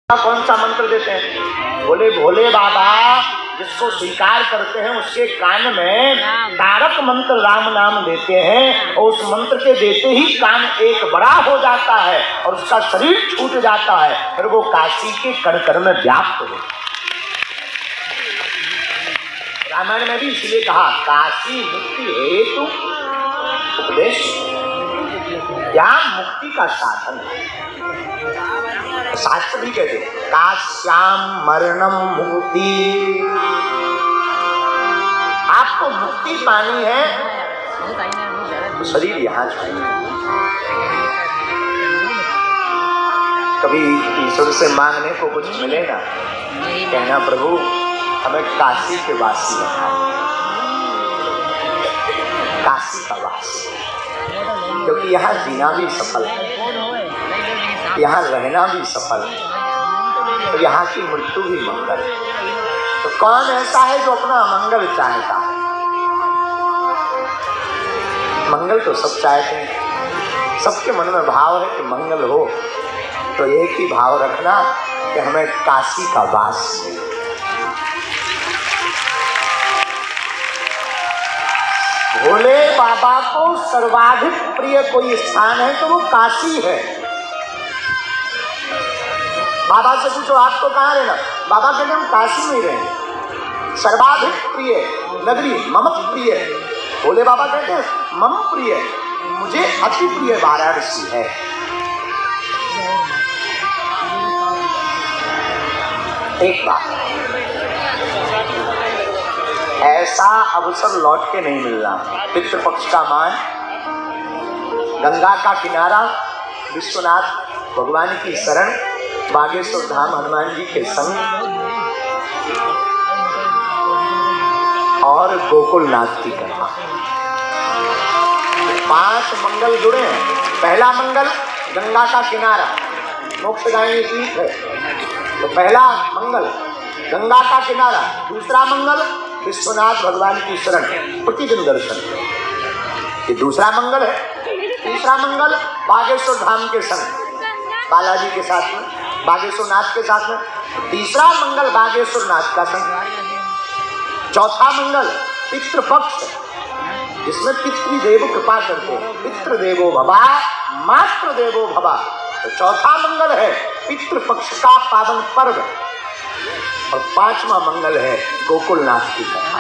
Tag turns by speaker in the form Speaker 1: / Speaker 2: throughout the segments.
Speaker 1: कौन सा मंत्र देते हैं? बोले भोले बाबा जिसको स्वीकार करते हैं उसके कान में तारक मंत्र राम नाम देते हैं और उस मंत्र के देते ही कान एक बड़ा हो जाता है और उसका शरीर छूट जाता है, फिर वो काशी के कण कण में व्याप्त हो। रामायण में भी इसलिए कहा काशी मुक्ति हेतु उपदेश, क्या मुक्ति का साधन है। शास्त्र भी कहते काश्याम मरणम मुक्ति, आपको मुक्ति पानी है तो शरीर यहाँ चाहिए। कभी ईश्वर से मांगने को कुछ मिले ना, कहना प्रभु हमें काशी के वासी बना, काशी का वासी, क्योंकि यहाँ जीना भी सफल है, यहाँ रहना भी सफल है, तो यहाँ की मृत्यु भी मंगल है। तो कौन ऐसा है जो अपना मंगल चाहता है? मंगल तो सब चाहते हैं, सबके मन में भाव है कि मंगल हो, तो एक ही भाव रखना कि हमें काशी का वास मिले। भोले बाबा को सर्वाधिक प्रिय कोई स्थान है तो वो काशी है। बाबा से पूछो आपको कहाँ रहना, बाबा कहते हम काशी में रहे। सर्वाधिक प्रिय नगरी मम प्रिय, भोले बाबा कहते हैं मम प्रिय, मुझे अति प्रिय वाराणसी है। एक बात, ऐसा अवसर लौट के नहीं मिलना। पितृपक्ष का मान, गंगा का किनारा, विश्वनाथ भगवान की शरण, बागेश्वर धाम हनुमान जी के संग और गोकुलनाथ की कथा, 5 मंगल जुड़े हैं। पहला मंगल गंगा का किनारा, मोक्षदायिनी तीर्थ है, तो पहला मंगल गंगा का किनारा। दूसरा मंगल विश्वनाथ भगवान की शरण, प्रतिदिन दर्शन, ये दूसरा मंगल है। तीसरा मंगल बागेश्वर धाम के संग, बालाजी के साथ में, बागेश्वर नाथ के साथ में। तीसरा मंगल बागेश्वर नाथ का संग। चौथा मंगल पितृपक्ष, जिसमें पितृदेव कृपा करते हैं, पितृदेवो भवा मातृदेवो भवा। तो चौथा मंगल है पितृपक्ष का पावन पर्व, और 5वां मंगल है गोकुलनाथ की कथा,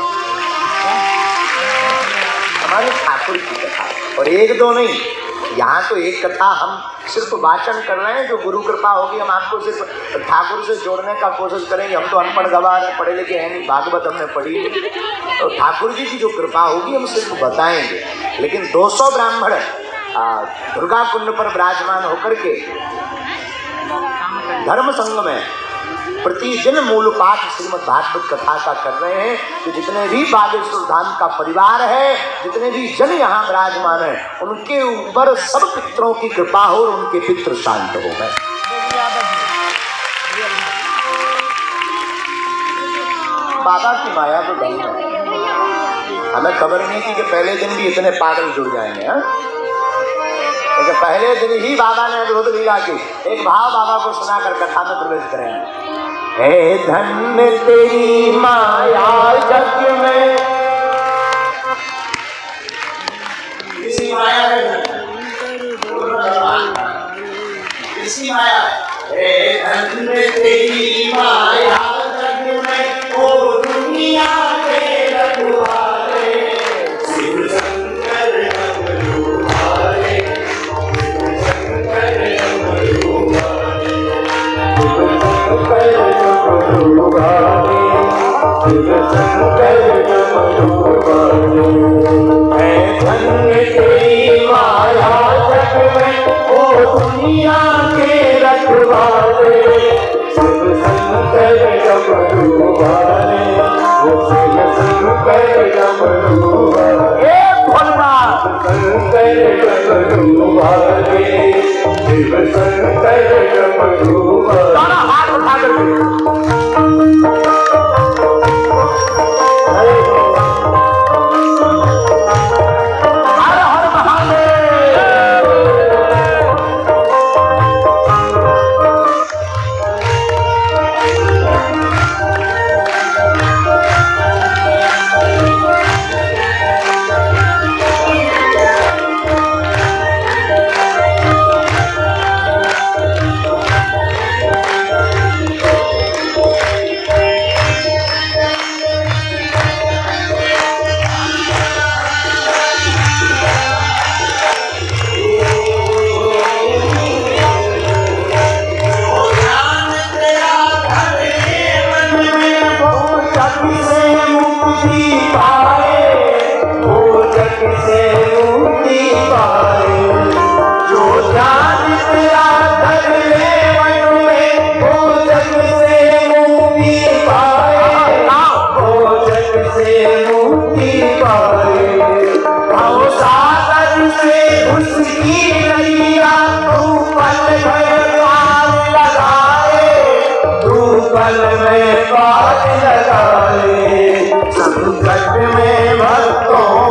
Speaker 1: हमारे ठाकुर की कथा। और एक दो नहीं, यहाँ तो एक कथा हम सिर्फ वाचन कर रहे हैं, जो गुरु कृपा होगी हम आपको सिर्फ ठाकुर से जोड़ने का कोशिश करेंगे। हम तो अनपढ़ गवार हैं, पढ़े लिखे हैं नहीं, भागवत हमने पढ़ी नहीं, तो ठाकुर जी की जो कृपा होगी हम सिर्फ बताएंगे। लेकिन 200 ब्राह्मण दुर्गा कुंड पर विराजमान होकर के धर्म संघ में प्रतिदिन मूल पाठ श्रीमद् भागवत कथा का कर रहे हैं। तो जितने भी बागेश्वर धाम का परिवार है, जितने भी जन यहाँ विराजमान है, उनके ऊपर सब पितरों की कृपा हो और उनके पितृ शांत हो गए। बाबा की माया तो बनी है, हमें खबर नहीं थी कि पहले दिन भी इतने पागल जुड़ जाएंगे। लेकिन पहले दिन ही बाबा ने अद्भुत लीला की। एक भाव बाबा को सुनाकर कथा में प्रवेश करेंगे। हे धन्य तेरी माया जग में, किसी माया है, किसी माया। हे धन्य तेरी माया जग में, ओ दुनिया के रखवाले, शिव शंकर डमरू वाले, शिव शंकर डमरू वाले, शिव शंकर डमरू वाले। है धन्य तेरी माया जग में, ओ दुनिया के रखवाले, शिव शंकर डमरू वाले, शिव शंकर डमरू वाले। शंकर डमरू वाले, शिव शंकर डमरू वाले। हाथ उठा करके हर हर महादेव।
Speaker 2: गल में बात लगा ले, संकट में भक्तों